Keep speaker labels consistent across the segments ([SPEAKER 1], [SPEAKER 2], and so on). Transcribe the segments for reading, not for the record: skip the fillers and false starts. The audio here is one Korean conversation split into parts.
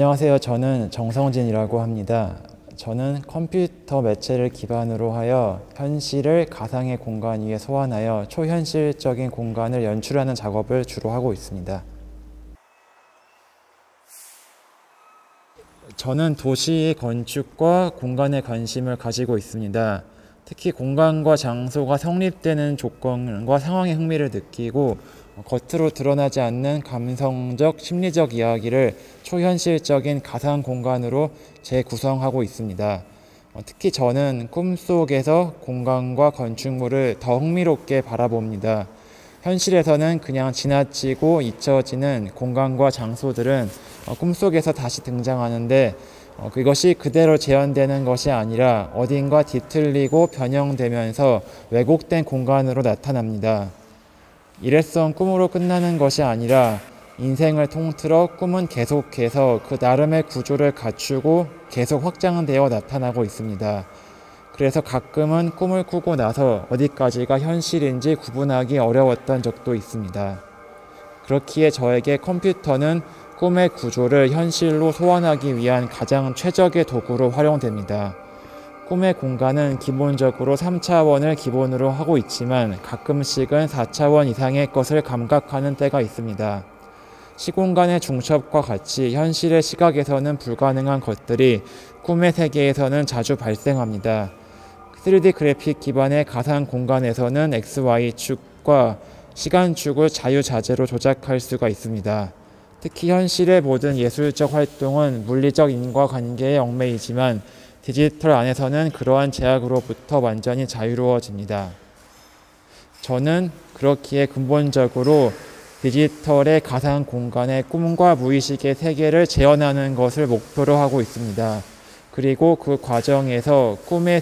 [SPEAKER 1] 안녕하세요. 저는 정성진이라고 합니다. 저는 컴퓨터 매체를 기반으로 하여 현실을 가상의 공간 위에 소환하여 초현실적인 공간을 연출하는 작업을 주로 하고 있습니다. 저는 도시 건축과 공간에 관심을 가지고 있습니다. 특히 공간과 장소가 성립되는 조건과 상황에 흥미를 느끼고 겉으로 드러나지 않는 감성적, 심리적 이야기를 초현실적인 가상 공간으로 재구성하고 있습니다. 특히 저는 꿈속에서 공간과 건축물을 더 흥미롭게 바라봅니다. 현실에서는 그냥 지나치고 잊혀지는 공간과 장소들은 꿈속에서 다시 등장하는데 그것이 그대로 재현되는 것이 아니라 어딘가 뒤틀리고 변형되면서 왜곡된 공간으로 나타납니다. 일회성 꿈으로 끝나는 것이 아니라 인생을 통틀어 꿈은 계속해서 그 나름의 구조를 갖추고 계속 확장되어 나타나고 있습니다. 그래서 가끔은 꿈을 꾸고 나서 어디까지가 현실인지 구분하기 어려웠던 적도 있습니다. 그렇기에 저에게 컴퓨터는 꿈의 구조를 현실로 소환하기 위한 가장 최적의 도구로 활용됩니다. 꿈의 공간은 기본적으로 3차원을 기본으로 하고 있지만 가끔씩은 4차원 이상의 것을 감각하는 때가 있습니다. 시공간의 중첩과 같이 현실의 시각에서는 불가능한 것들이 꿈의 세계에서는 자주 발생합니다. 3D 그래픽 기반의 가상 공간에서는 XY축과 시간축을 자유자재로 조작할 수가 있습니다. 특히 현실의 모든 예술적 활동은 물리적 인과관계에 얽매이지만 디지털 안에서는 그러한 제약으로부터 완전히 자유로워집니다. 저는 그렇기에 근본적으로 디지털의 가상 공간의 꿈과 무의식의 세계를 재현하는 것을 목표로 하고 있습니다. 그리고 그 과정에서 꿈의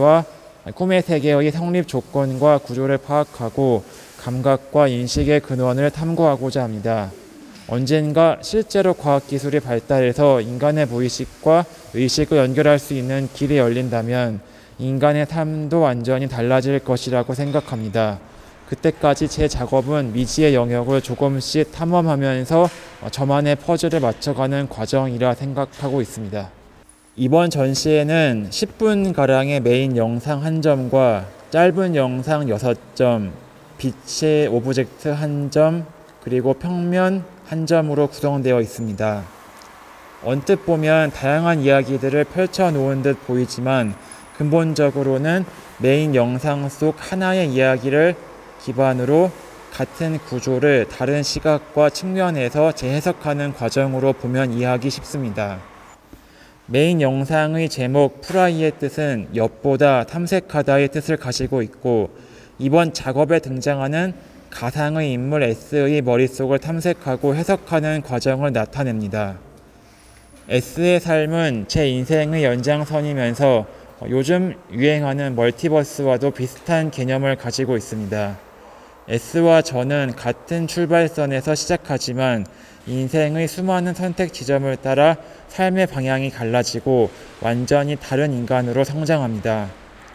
[SPEAKER 1] 세계의 성립 조건과 구조를 파악하고 감각과 인식의 근원을 탐구하고자 합니다. 언젠가 실제로 과학기술이 발달해서 인간의 무의식과 의식을 연결할 수 있는 길이 열린다면 인간의 삶도 완전히 달라질 것이라고 생각합니다. 그때까지 제 작업은 미지의 영역을 조금씩 탐험하면서 저만의 퍼즐을 맞춰가는 과정이라 생각하고 있습니다. 이번 전시회는 10분가량의 메인 영상 1점과 짧은 영상 6점, 빛의 오브젝트 1점, 그리고 평면 1점으로 구성되어 있습니다. 언뜻 보면 다양한 이야기들을 펼쳐놓은 듯 보이지만 근본적으로는 메인 영상 속 하나의 이야기를 기반으로 같은 구조를 다른 시각과 측면에서 재해석하는 과정으로 보면 이해하기 쉽습니다. 메인 영상의 제목 프라이의 뜻은 엿보다, 탐색하다의 뜻을 가지고 있고 이번 작업에 등장하는 가상의 인물 S의 머릿속을 탐색하고 해석하는 과정을 나타냅니다. S의 삶은 제 인생의 연장선이면서 요즘 유행하는 멀티버스와도 비슷한 개념을 가지고 있습니다. S와 저는 같은 출발선에서 시작하지만 인생의 수많은 선택 지점을 따라 삶의 방향이 갈라지고 완전히 다른 인간으로 성장합니다.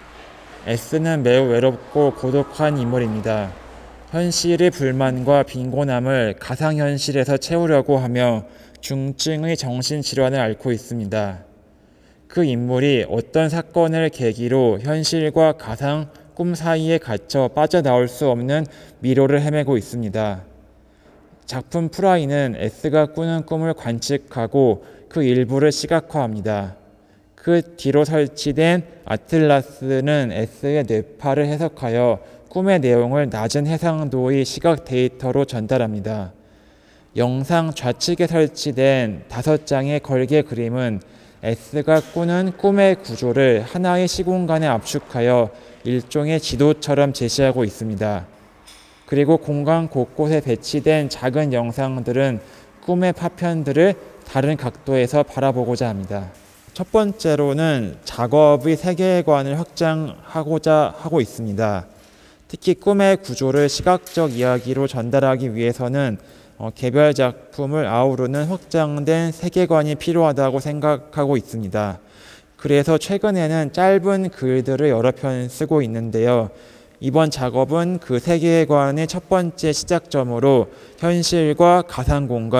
[SPEAKER 1] S는 매우 외롭고 고독한 인물입니다. 현실의 불만과 빈곤함을 가상현실에서 채우려고 하며 중증의 정신질환을 앓고 있습니다. 그 인물이 어떤 사건을 계기로 현실과 가상, 꿈 사이에 갇혀 빠져나올 수 없는 미로를 헤매고 있습니다. 작품 프라이는 S가 꾸는 꿈을 관측하고 그 일부를 시각화합니다. 그 뒤로 설치된 아틀라스는 S의 뇌파를 해석하여 꿈의 내용을 낮은 해상도의 시각 데이터로 전달합니다. 영상 좌측에 설치된 5장의 걸개 그림은 S가 꾸는 꿈의 구조를 하나의 시공간에 압축하여 일종의 지도처럼 제시하고 있습니다. 그리고 공간 곳곳에 배치된 작은 영상들은 꿈의 파편들을 다른 각도에서 바라보고자 합니다. 첫 번째로는 작업의 세계관을 확장하고자 하고 있습니다. 특히 꿈의 구조를 시각적 이야기로 전달하기 위해서는 개별 작품을 아우르는 확장된 세계관이 필요하다고 생각하고 있습니다. 그래서 최근에는 짧은 글들을 여러 편 쓰고 있는데요. 이번 작업은 그 세계관의 첫 번째 시작점으로 현실과 가상공간,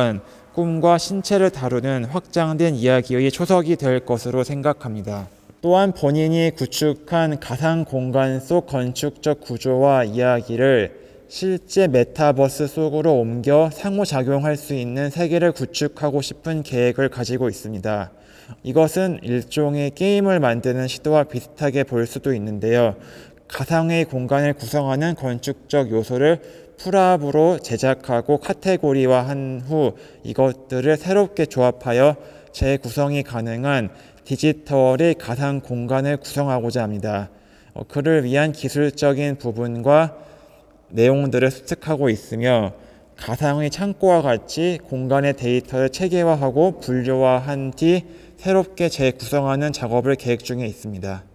[SPEAKER 1] 꿈과 신체를 다루는 확장된 이야기의 초석이 될 것으로 생각합니다. 또한 본인이 구축한 가상 공간 속 건축적 구조와 이야기를 실제 메타버스 속으로 옮겨 상호작용할 수 있는 세계를 구축하고 싶은 계획을 가지고 있습니다. 이것은 일종의 게임을 만드는 시도와 비슷하게 볼 수도 있는데요. 가상의 공간을 구성하는 건축적 요소를 풀압으로 제작하고 카테고리화한 후 이것들을 새롭게 조합하여 재구성이 가능한 디지털의 가상 공간을 구성하고자 합니다. 그를 위한 기술적인 부분과 내용들을 습득하고 있으며 가상의 창고와 같이 공간의 데이터를 체계화하고 분류화한 뒤 새롭게 재구성하는 작업을 계획 중에 있습니다.